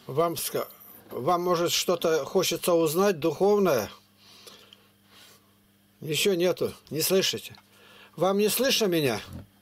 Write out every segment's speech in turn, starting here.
Вам, вам может, что-то хочется узнать духовное? Еще нету, не слышите? Вам не слышно меня?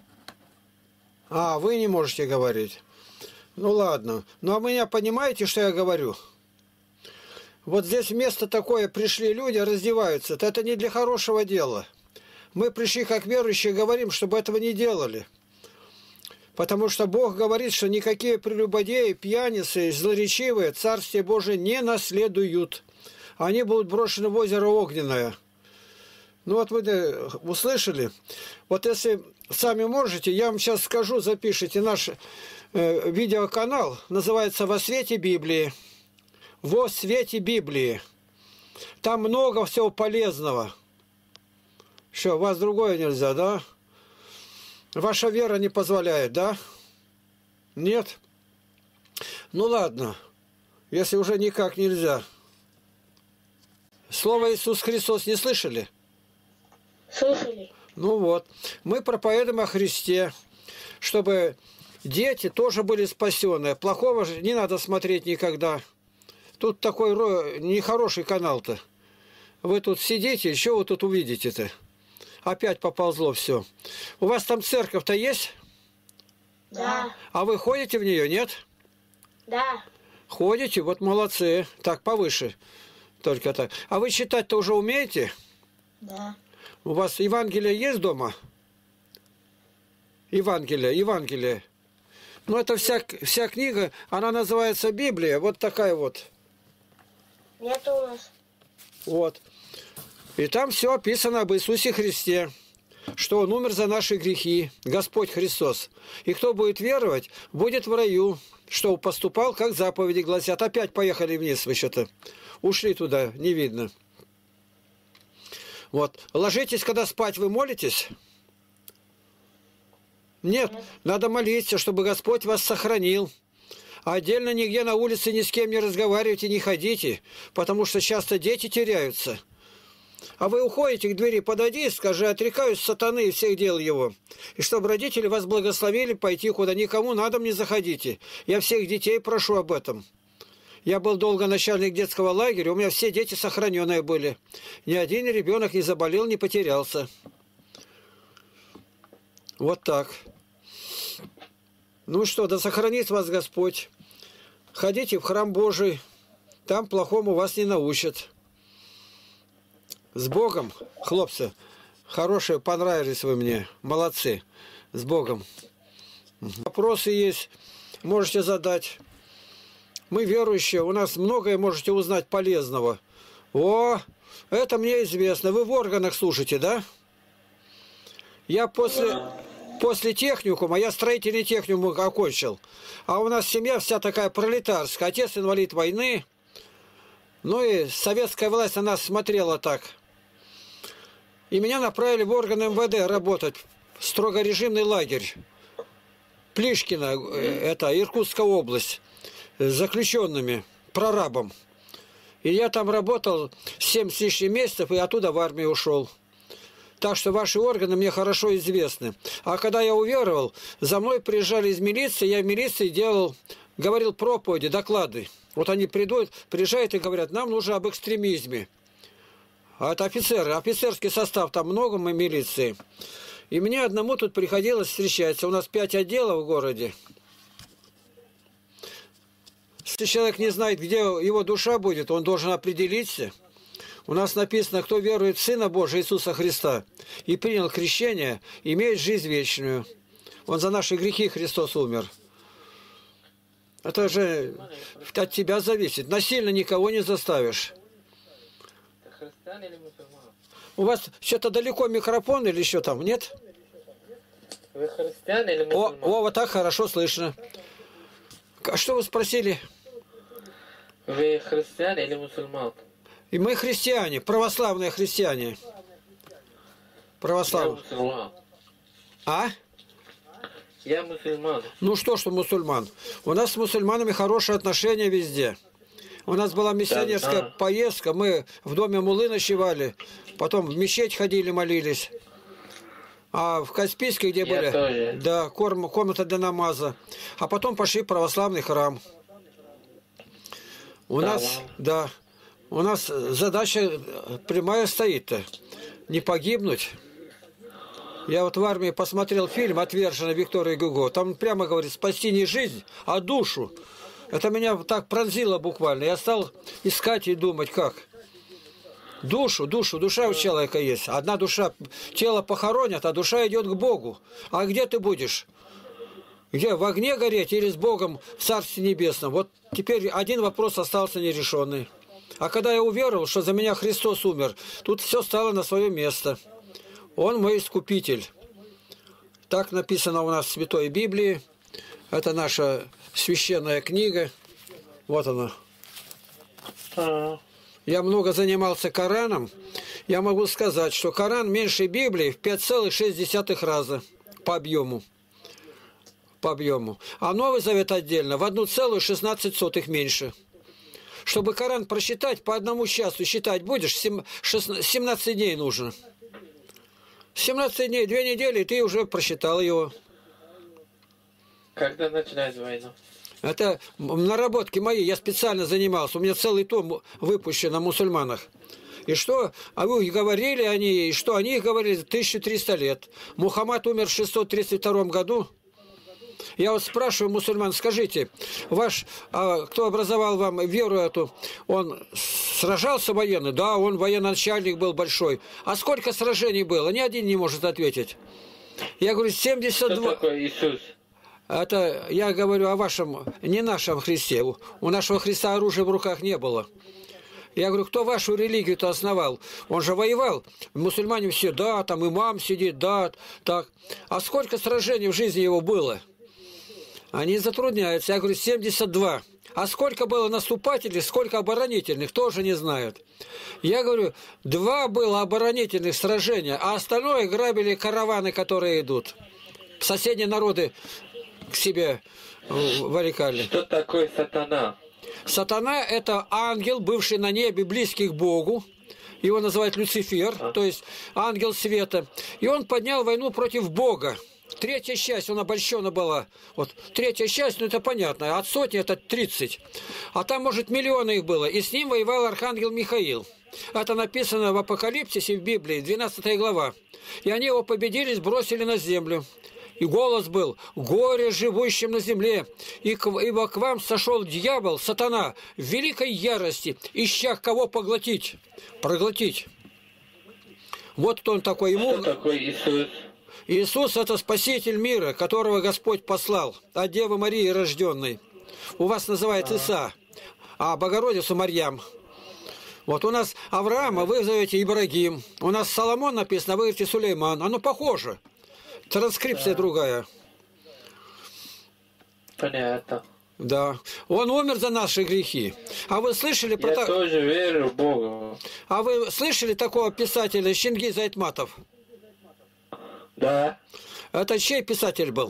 А, вы не можете говорить. Ну ладно. Ну а меня понимаете, что я говорю? Вот здесь место такое, пришли люди, раздеваются. Это не для хорошего дела. Мы пришли как верующие, говорим, чтобы этого не делали. Потому что Бог говорит, что никакие прелюбодеи, пьяницы, злоречивые Царствие Божие не наследуют. Они будут брошены в озеро Огненное. Ну вот вы услышали. Вот если сами можете, я вам сейчас скажу, запишите наш видеоканал, называется «Во свете Библии». «Во свете Библии». Там много всего полезного. Что, вас другое нельзя, да? Ваша вера не позволяет, да? Нет? Ну ладно, если уже никак нельзя. Слово Иисус Христос не слышали? Слышали. Ну вот, мы проповедуем о Христе, чтобы дети тоже были спасены. Плохого же не надо смотреть никогда. Тут такой нехороший канал-то. Вы тут сидите, что вы тут увидите-то? Опять поползло все. У вас там церковь-то есть? Да. А вы ходите в нее, нет? Да. Ходите? Вот молодцы. Так, повыше. Только так. А вы читать-то уже умеете? Да. У вас Евангелие есть дома? Евангелие. Ну, это вся книга, она называется Библия. Вот такая вот. Нет у нас. Вот. И там все описано об Иисусе Христе, что Он умер за наши грехи, Господь Христос. И кто будет веровать, будет в раю, что поступал, как заповеди гласят. Опять поехали вниз вы что-то. Ушли туда, не видно. Вот. Ложитесь, когда спать, вы молитесь? Нет. Надо молиться, чтобы Господь вас сохранил. А отдельно нигде на улице ни с кем не разговаривайте, не ходите, потому что часто дети теряются. А вы уходите к двери, подойди, скажи, отрекаюсь сатаны и всех дел его. И чтобы родители вас благословили пойти куда, никому на дом не заходите. Я всех детей прошу об этом. Я был долго начальник детского лагеря, у меня все дети сохраненные были. Ни один ребенок не заболел, не потерялся. Вот так. Ну что, да сохранит вас Господь. Ходите в храм Божий, там плохому вас не научат. С Богом, хлопцы, хорошие, понравились вы мне, молодцы, с Богом. Вопросы есть, можете задать. Мы верующие, у нас многое можете узнать полезного. О, это мне известно. Вы в органах служите, да? Я после техникума, я строительный техникум окончил. А у нас семья вся такая пролетарская. Отец инвалид войны. Ну и советская власть на нас смотрела так. И меня направили в органы МВД работать. Строгорежимный лагерь. Плишкино, это Иркутская область. С заключенными, прорабом. И я там работал 7 с лишним месяцев, и оттуда в армию ушел. Так что ваши органы мне хорошо известны. А когда я уверовал, за мной приезжали из милиции, я в милиции говорил проповеди, доклады. Вот они приезжают и говорят, нам нужно об экстремизме. А это офицеры, офицерский состав, там много мы милиции. И мне одному тут приходилось встречаться. У нас 5 отделов в городе. Если человек не знает, где его душа будет, он должен определиться. У нас написано, кто верует в Сына Божия Иисуса Христа и принял крещение, имеет жизнь вечную. Он за наши грехи Христос умер. Это же от тебя зависит. Насильно никого не заставишь. У вас что-то далеко микрофон или что там, нет? Вы христиан или мусульман? О, вот так хорошо слышно. А что вы спросили? Вы христиан или мусульман? И мы христиане, православные христиане. Православные. Я мусульман. А? Я мусульман. Ну что мусульман? У нас с мусульманами хорошие отношения везде. У нас была миссионерская поездка, мы в доме муллы ночевали, потом в мечеть ходили, молились. А в Каспийске, где были? Тоже. Да, комната для намаза. А потом пошли в православный храм. У нас, да, у нас задача прямая стоит-то. Не погибнуть. Я вот в армии посмотрел фильм «Отверженный» Виктора Гюго. Там прямо говорит, спасти не жизнь, а душу. Это меня так пронзило буквально. Я стал искать и думать, как. Душа у человека есть. Одна душа, тело похоронят, а душа идет к Богу. А где ты будешь? Где? В огне гореть или с Богом в Царстве Небесном? Вот теперь один вопрос остался нерешенный. А когда я уверовал, что за меня Христос умер, тут все стало на свое место. Он мой искупитель. Так написано у нас в Святой Библии. Это наша священная книга. Вот она. Я много занимался Кораном. Я могу сказать, что Коран меньше Библии в 5,6 раза по объему. А Новый Завет отдельно в 1,16 меньше. Чтобы Коран прочитать, по одному часу считать будешь, 17 дней нужно. 17 дней, 2 недели, и ты уже прочитал его. Когда начинать войну? Это наработки мои, я специально занимался. У меня целый том выпущен о мусульманах. И что, а вы говорили они, и что они говорили 1300 лет. Мухаммад умер в 632 году. Я вот спрашиваю мусульман, скажите, кто образовал вам веру эту, он сражался военно? Да, он военачальник был большой. А сколько сражений было? Ни один не может ответить. Я говорю, 72... Кто такой Иисус? Это я говорю о вашем, не нашем Христе. У нашего Христа оружия в руках не было. Я говорю, кто вашу религию-то основал? Он же воевал. Мусульмане все, да, там имам сидит, да, так. А сколько сражений в жизни его было? Они затрудняются. Я говорю, 72. А сколько было наступателей, сколько оборонительных, тоже не знают. Я говорю, 2 было оборонительных сражения, а остальное грабили караваны, которые идут. Соседние народы к себе варикали. Что такое сатана? Сатана – это ангел, бывший на небе, близкий к Богу. Его называют Люцифер, то есть ангел света. И он поднял войну против Бога. 3-я часть, она обольщена была. Вот 3-я часть, ну это понятно, от сотни это 30. А там, может, миллионы их было. И с ним воевал архангел Михаил. Это написано в Апокалипсисе в Библии, 12 глава. И они его победили, сбросили на землю. И голос был: «Горе живущим на земле, ибо к вам сошел дьявол, сатана, в великой ярости, ища кого поглотить». Проглотить. Вот кто он такой. Ему... Кто такой Иисус? Иисус – это Спаситель мира, которого Господь послал, от Девы Марии рожденной. У вас называют Иса, а Богородицу Марьям. Вот у нас Авраама вы зовете Ибрагим, у нас Соломон написано, а вы говорите Сулейман. Оно похоже. Транскрипция другая. Понятно. Да. Он умер за наши грехи. А вы слышали про... Я тоже верю в Бога. А вы слышали такого писателя Чингиз Айтматов? Да. Это чей писатель был?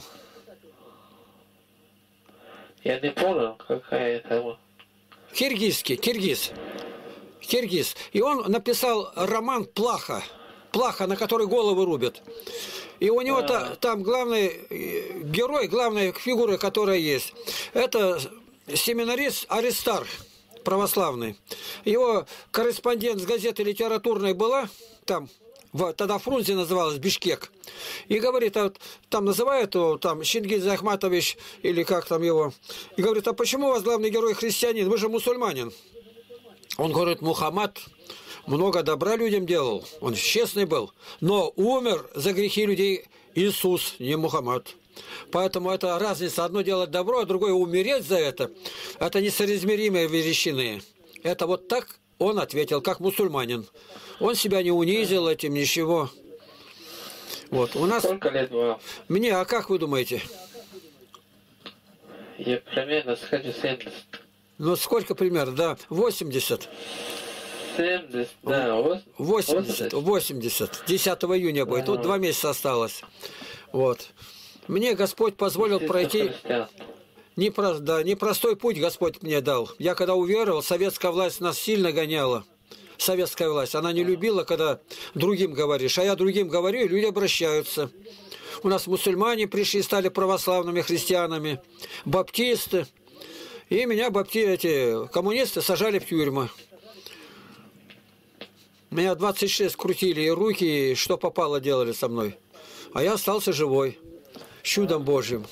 Я не понял, какая это... Киргиз. И он написал роман «Плаха». Плаха, на который головы рубят. И у него там главный герой, главная фигура, которая есть, это семинарист Аристарх православный. Его корреспондент с газеты литературной была, там, тогда Фрунзе называлась, Бишкек. И говорит, там называют его, там, Чингиз Ахматович, или как там его. И говорит, а почему у вас главный герой христианин? Вы же мусульманин. Он говорит, Мухаммад много добра людям делал, он честный был, но умер за грехи людей Иисус, не Мухаммад. Поэтому это разница. Одно делать добро, а другое умереть за это. Это несоизмеримые величины. Это вот так он ответил, как мусульманин. Он себя не унизил этим, ничего. Вот. У нас... Сколько лет вам? Мне, а как вы думаете? Я примерно схожу 70. Ну, сколько примерно? Да, 80. 70, да, 80. 10 июня будет. Тут 2 месяца осталось. Вот. Мне Господь позволил пройти... Непростой путь Господь мне дал. Я когда уверовал, советская власть нас сильно гоняла. Советская власть. Она не любила, когда другим говоришь. А я другим говорю, и люди обращаются. У нас мусульмане пришли, стали православными христианами, баптисты. И меня эти коммунисты сажали в тюрьму. Меня 26 крутили, и руки, и что попало делали со мной. А я остался живой. Чудом Божьим.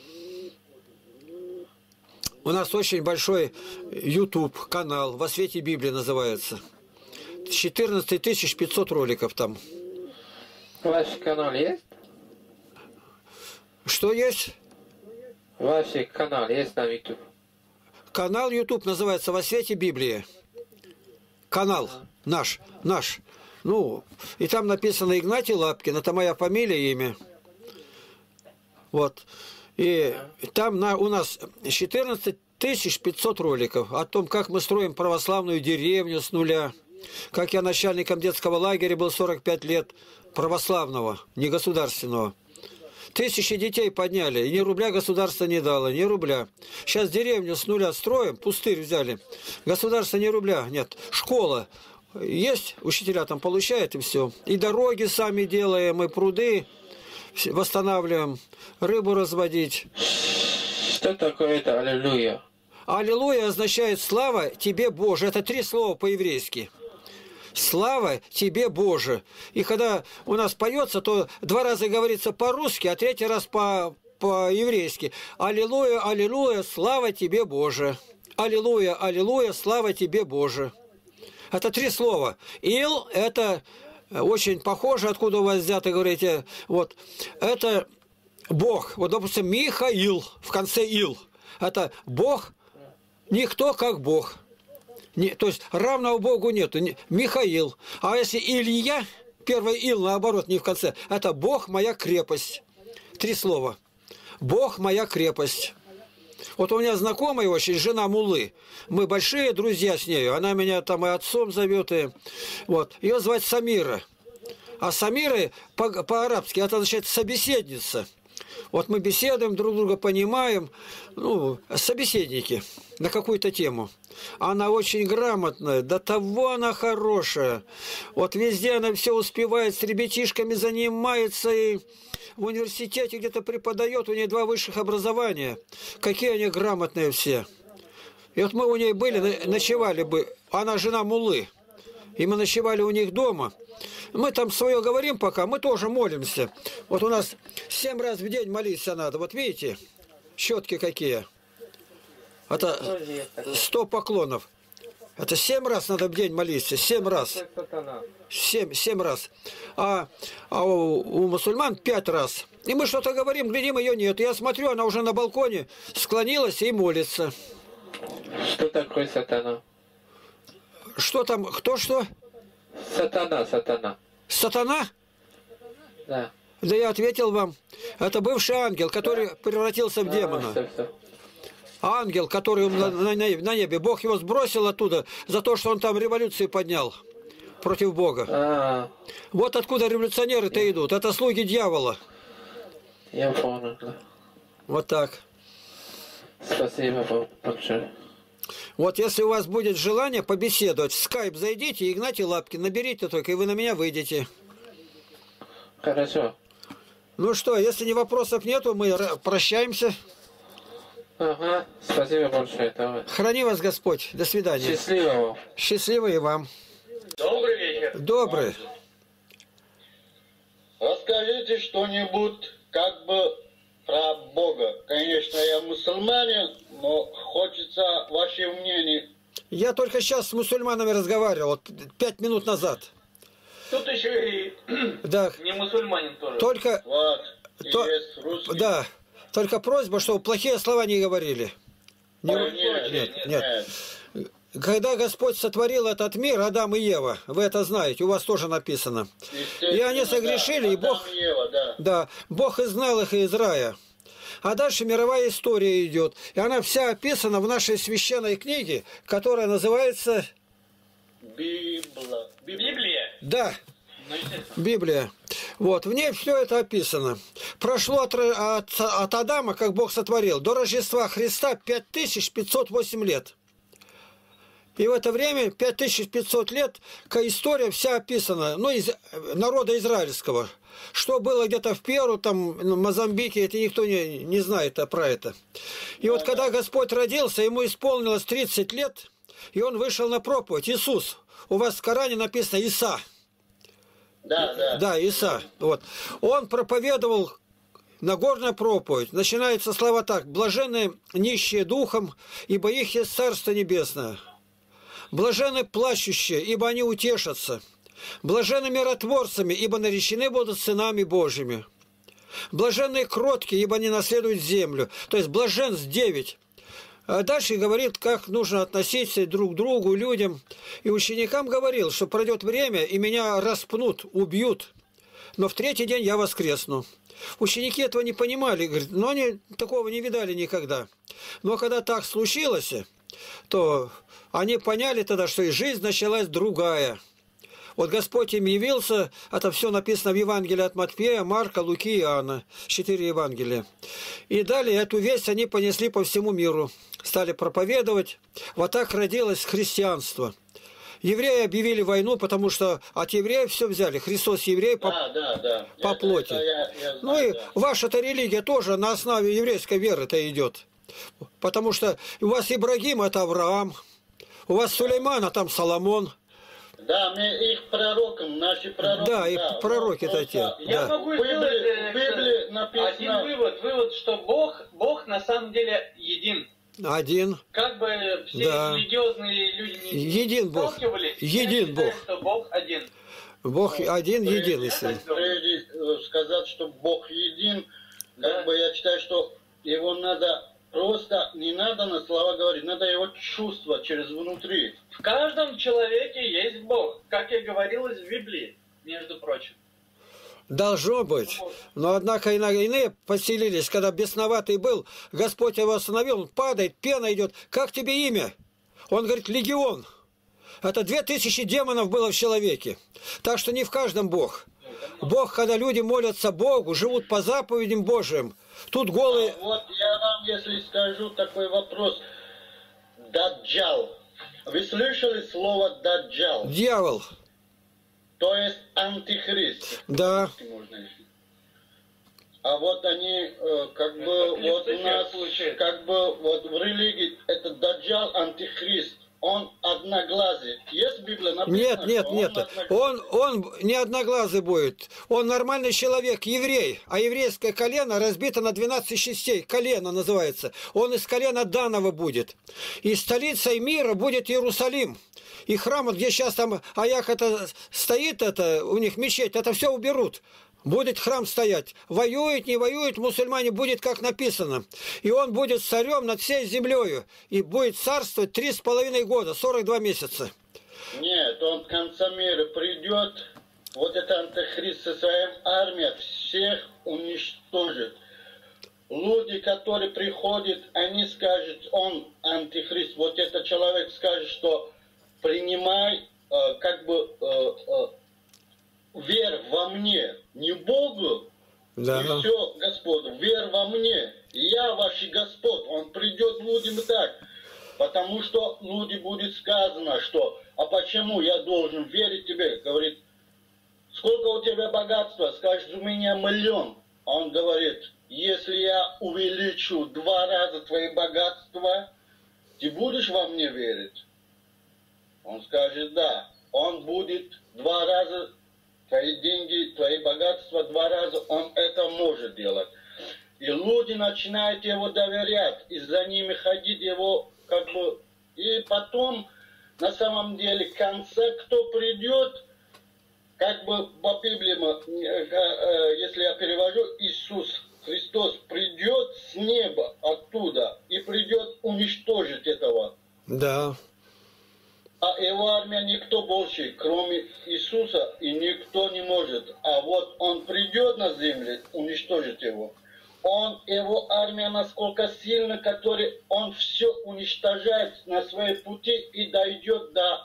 У нас очень большой YouTube канал, «Во свете Библии» называется. 14 500 роликов там. Ваш канал есть? Что есть? Ваш канал есть на YouTube? Канал YouTube называется «Во свете Библии». Канал наш. Ну, и там написано Игнатий Лапкин, это моя фамилия и имя. Вот. И там у нас 14 500 роликов о том, как мы строим православную деревню с нуля. Как я начальником детского лагеря был 45 лет, православного, не государственного. 1000 детей подняли, и ни рубля государство не дало, ни рубля. Сейчас деревню с нуля строим, пустырь взяли. Государство ни рубля, нет. Школа есть, учителя там получают, и все. И дороги сами делаем, и пруды восстанавливаем, рыбу разводить. Что такое это аллилуйя? Аллилуйя означает «слава тебе, Боже». Это 3 слова по-еврейски. Слава тебе, Боже. И когда у нас поется, то 2 раза говорится по-русски, а 3 раз по-еврейски. Аллилуйя, аллилуйя, слава тебе, Боже. Аллилуйя, аллилуйя, слава тебе, Боже. Это 3 слова. Ил – это очень похоже, откуда у вас взято, говорите. Вот. Это Бог. Вот, допустим, Михаил, в конце Ил. Это Бог, никто как Бог. То есть равного Богу нету. Михаил. А если Илья, первый Ил, наоборот, не в конце, это Бог моя крепость. 3 слова. Бог моя крепость. Вот у меня знакомая очень, жена Муллы. Мы большие друзья с нею. Она меня там и отцом зовет. И... Вот. Ее звать Самира. А Самира по-арабски это означает собеседница. Вот мы беседуем, друг друга понимаем, ну, собеседники на какую-то тему. Она очень грамотная, до того она хорошая. Вот везде она все успевает, с ребятишками занимается, и в университете где-то преподает, у нее 2 высших образования. Какие они грамотные все. И вот мы у нее были, ночевали бы, она жена Муллы, и мы ночевали у них дома. Мы там свое говорим пока, мы тоже молимся. Вот у нас 7 раз в день молиться надо. Вот видите, щетки какие. Это 100 поклонов. Это 7 раз надо в день молиться. 7 раз. 7 раз. А у мусульман 5 раз. И мы что-то говорим, глядим, ее нет. Я смотрю, она уже на балконе склонилась и молится. Что такое сатана? Что там? Кто что? Сатана. Сатана? Да. Да я ответил вам. Это бывший ангел, который превратился в демона. Все. Ангел, который на небе. Бог его сбросил оттуда за то, что он там революцию поднял против Бога. Вот откуда революционеры-то идут. Это слуги дьявола. Я понял. Вот так. Спасибо большое. Вот если у вас будет желание побеседовать, в скайп зайдите, Игнатий Лапкин, наберите только, и вы на меня выйдете. Хорошо. Ну что, если ни вопросов нету, мы прощаемся. Ага, спасибо большое. Давай. Храни вас Господь. До свидания. Счастливого. Счастливо и вам. Добрый вечер. Добрый. Расскажите что-нибудь как бы про Бога. Конечно, я мусульманин, но хочется ваше мнение. Я только сейчас с мусульманами разговаривал, вот 5 минут назад. Тут еще и Да. не мусульманин тоже. Только, Вот, есть русский. да, только просьба, чтобы плохие слова не говорили. Нет. Когда Господь сотворил этот мир, Адам и Ева, вы это знаете, у вас тоже написано. И они согрешили, и Бог, Адам и Ева, да, Бог изгнал их из рая. А дальше мировая история идет. И она вся описана в нашей священной книге, которая называется... Библия. Да, Ну, естественно. Библия. Вот, в ней все это описано. Прошло от Адама, как Бог сотворил, до Рождества Христа 5508 лет. И в это время, 5500 лет, история вся описана, ну, из народа израильского. Что было где-то в Перу, там, в Мозамбике, это никто не знает про это. И вот когда Господь родился, ему исполнилось 30 лет, и он вышел на проповедь. Иисус. У вас в Коране написано Иса. Да, да. Да, Иса. Вот. Он проповедовал Нагорная проповедь. Начинаются слова так. Блаженны нищие духом, ибо их есть Царство Небесное. Блаженны плачущие, ибо они утешатся. Блаженны миротворцами, ибо наречены будут сынами Божьими. Блаженные кроткие, ибо они наследуют землю. То есть блаженств 9. А дальше говорит, как нужно относиться друг к другу, людям. И ученикам говорил, что пройдет время, и меня распнут, убьют. Но в третий день я воскресну. Ученики этого не понимали, говорят, но они такого не видали никогда. Но когда так случилось, то они поняли тогда, что и жизнь началась другая. Вот Господь им явился, это все написано в Евангелии от Матфея, Марка, Луки и Иоанна, 4 Евангелия. И далее эту весть они понесли по всему миру, стали проповедовать. Вот так родилось христианство. Евреи объявили войну, потому что от евреев все взяли. Христос еврей по плоти. Ну и ваша-то религия тоже на основе еврейской веры-то идет. Потому что у вас Ибрагим – это Авраам, у вас Сулейман, а там Соломон. Да, мы их пророкам, наши пророки. Да, и пророки-то те. Я Да. могу В сделать Библии написано... один вывод, что Бог на самом деле един. Один. Как бы все Да. религиозные люди не Един Бог. сталкивались, Един я считаю, Бог. что Бог один. Бог один, единый. Прежде сказать, что Бог един, Да. как бы я считаю, что его надо просто, не надо на слова говорить, надо его чувствовать через внутри. В каждом человеке есть Бог, как и говорилось в Библии, между прочим. Должно быть. Но, однако, иные поселились, когда бесноватый был, Господь его остановил, он падает, пена идет. Как тебе имя? Он говорит, легион. Это 2000 демонов было в человеке. Так что не в каждом Бог. Бог, когда люди молятся Богу, живут по заповедям Божьим. Тут голые... Вот я вам, если скажу такой вопрос. Даджал. Вы слышали слово даджал? Дьявол. То есть антихрист. Да. А вот они, как бы, Это вот у нас, получается. как бы, вот в религии, это даджал, антихрист. Он одноглазый. Есть в Библии написано? Нет, нет, что нет. одноглазый? Он не одноглазый будет. Он нормальный человек, еврей. А еврейское колено разбито на 12 частей. Колено называется. Он из колена Данова будет. И столицей мира будет Иерусалим. И храм, вот где сейчас там Аях это стоит, это у них мечеть, это все уберут. Будет храм стоять. Воюет, не воюет, мусульмане будет, как написано. И он будет царем над всей землею. И будет царствовать 3,5 года, 42 месяца. Нет, он в конце мира придет, вот этот антихрист со своей армией всех уничтожит. Люди, которые приходят, они скажут, он антихрист. Вот этот человек скажет, что принимай, как бы, верь во мне, не Богу, Да. и все, Господу, верь во мне, я ваш Господь. Он придет людям так, потому что люди будет сказано, что, а почему я должен верить тебе? Говорит, сколько у тебя богатства? Скажет, у меня 1 миллион. А он говорит, если я увеличу 2 раза твои богатства, ты будешь во мне верить? Он скажет, да. Он будет 2 раза твои деньги, твои богатства, 2 раза он это может делать. И люди начинают его доверять, и за ними ходить его как бы... И потом, на самом деле, в конце, кто придет, как бы по Библии, если я перевожу, Иисус Христос придет с неба оттуда и придет уничтожить этого. Да. А его армия никто больше, кроме Иисуса, и никто не может. А вот он придет на землю, уничтожит его. Его армия насколько сильна, который он все уничтожает на своей пути и дойдет до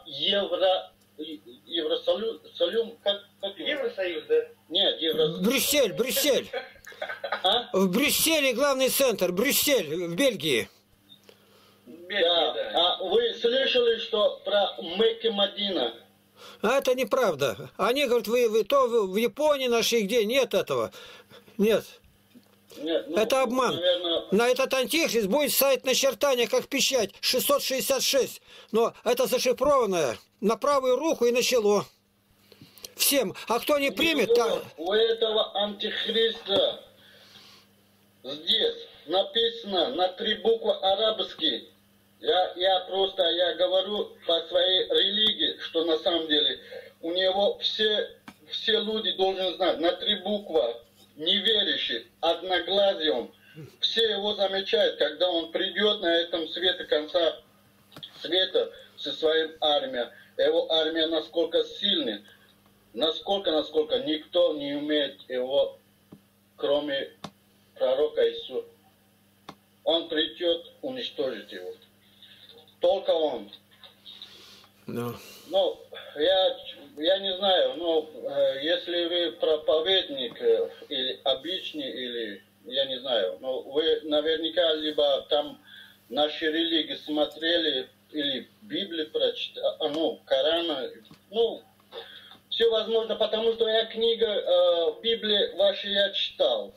Евросоюз, как его? Евросоюз, да? Нет, Евросоюз. Брюссель. А? В Брюсселе главный центр. Брюссель, в Бельгии. Бельгия, Да. да. А вы слышали, что про Мекке Мадина? А это неправда. Они говорят, вы в Японии нашли, где нет этого. Нет. Нет, ну, Это обман. наверное, На этот антихрист будет сайт начертания, как печать, 666. Но это зашифрованное на правую руку и на чело. Всем. А кто не примет, у этого антихриста здесь написано на 3 буквы арабские. Я говорю по своей религии, что на самом деле у него все люди должны знать, на 3 буквы неверующий, одноглазый он. Все его замечают, когда он придет на этом свете конца света со своей армией. Его армия насколько сильная, насколько никто не умеет его, кроме пророка Иисуса. Он придет уничтожить его. Только он. No. Ну, я не знаю, но если вы проповедник или обычный, или я не знаю, но вы наверняка либо там наши религии смотрели, или Библию прочитали, Корана, все возможно, потому что я книга Библии ваши я читал.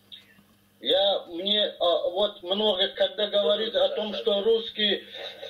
Мне много, когда говорит о том, что русский,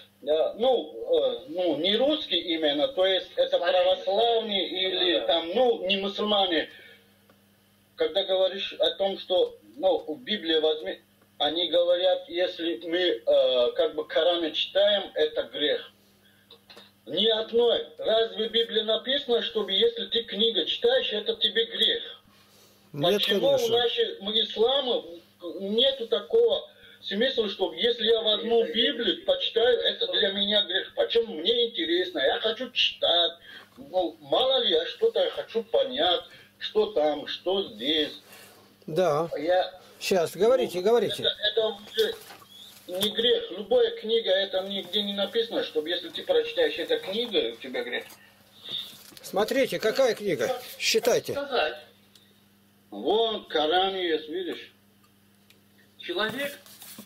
не русский именно, то есть это православные или там, не мусульмане, когда говоришь о том, что, в Библии возьми, они говорят, если мы Коран читаем, это грех. Ни одной. Разве в Библии написано, чтобы если ты книгу читаешь, это тебе грех? Нет, Почему конечно. у нашего ислама нету такого смысла, что если я возьму Библию, почитаю, это для меня грех. Почему? Мне интересно, я хочу читать. Мало ли, я что-то хочу понять, что там, что здесь. Да. Сейчас, говорите. Это уже не грех. Любая книга, это нигде не написано, чтобы если ты прочитаешь эту книгу, у тебя грех. Смотрите, какая книга? Считайте. Сказать. Вон, Коран есть, видишь? Человек.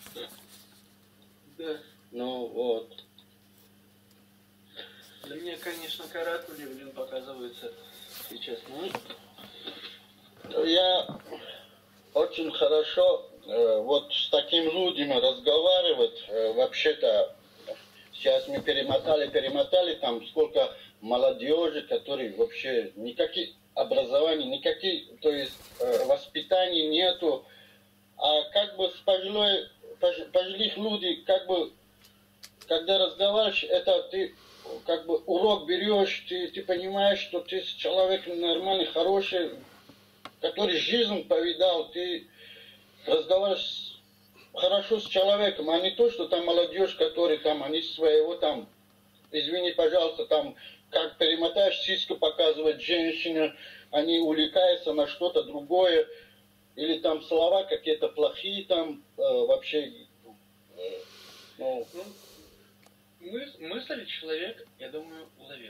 Да. Ну вот. Для меня, конечно, каракули, показываются сейчас. Я очень хорошо вот с такими людьми разговаривать. Вообще-то сейчас мы перемотали там сколько молодежи, которые вообще никаких образований, то есть воспитания нету. А с пожилых людей, когда разговариваешь, это ты урок берешь, ты понимаешь, что ты человек нормальный, хороший, который жизнь повидал, ты разговариваешь хорошо с человеком, а не то, что там молодежь, которые там, они своего там, извини, пожалуйста, там, как перемотаешь, сиську показывать женщина, они увлекаются на что-то другое, или там слова какие-то плохие, там вообще, Мысль человек, я думаю, уловил.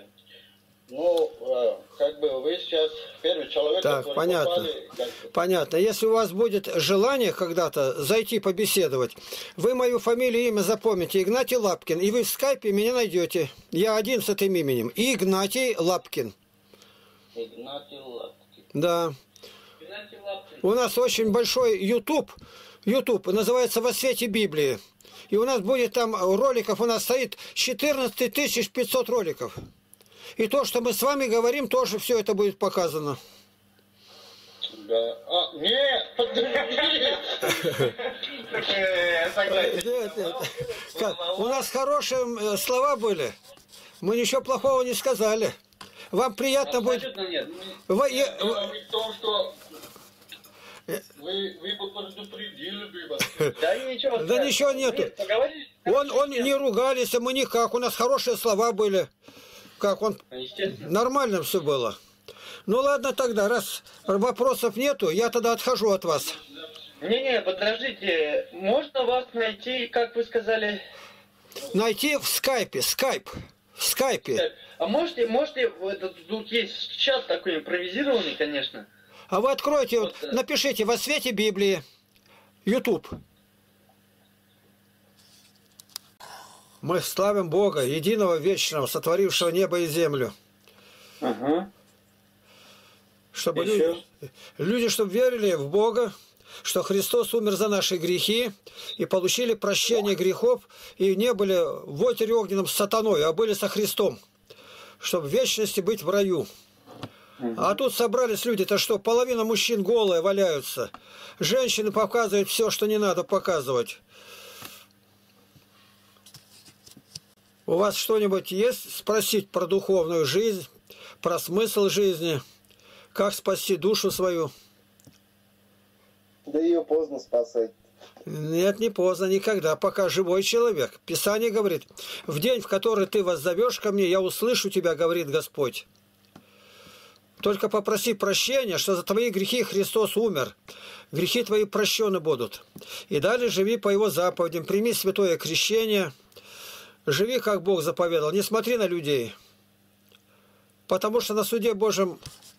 Вы сейчас первый человек, Так, который понятно. попали, Понятно. Если у вас будет желание когда-то зайти побеседовать, вы мою фамилию и имя запомните, Игнатий Лапкин, и вы в скайпе меня найдете. Я один с этим именем. Игнатий Лапкин. Игнатий Лапкин. Да. Игнатий Лапкин. У нас очень большой YouTube называется «Во свете Библии». И у нас будет там роликов, у нас стоит 14 500 роликов. И то, что мы с вами говорим, тоже все это будет показано. Да. Нет, подожди. Нет. У нас хорошие слова были. Мы ничего плохого не сказали. Вам приятно будет... Абсолютно нет. Дело в том, что вы бы предупредили бы вас. Да ничего. Да ничего нету. Нет, поговорили. Он не ругались, мы никак. У нас хорошие слова были. Естественно. Нормально все было. Ну ладно тогда, раз вопросов нету, я тогда отхожу от вас. Не, подождите. Можно вас найти, как вы сказали? Найти в скайпе. В скайпе. А можете, тут есть чат такой импровизированный, конечно. А вы откройте, напишите «Во свете Библии». YouTube. Мы славим Бога, единого вечного, сотворившего небо и землю. Ага. Чтобы Еще? люди, чтобы верили в Бога, что Христос умер за наши грехи и получили прощение грехов, и не были в озере огненном с сатаной, а были со Христом, чтобы в вечности быть в раю. А тут собрались люди-то что, половина мужчин голые валяются. Женщины показывают все, что не надо показывать. У вас что-нибудь есть спросить про духовную жизнь, про смысл жизни, как спасти душу свою? Да ее поздно спасать. Нет, не поздно, никогда, пока живой человек. Писание говорит, в день, в который ты воззовешь ко мне, я услышу тебя, говорит Господь. Только попроси прощения, что за твои грехи Христос умер. Грехи твои прощены будут. И далее живи по Его заповедям, прими святое крещение, живи, как Бог заповедал, не смотри на людей. Потому что на суде Божьем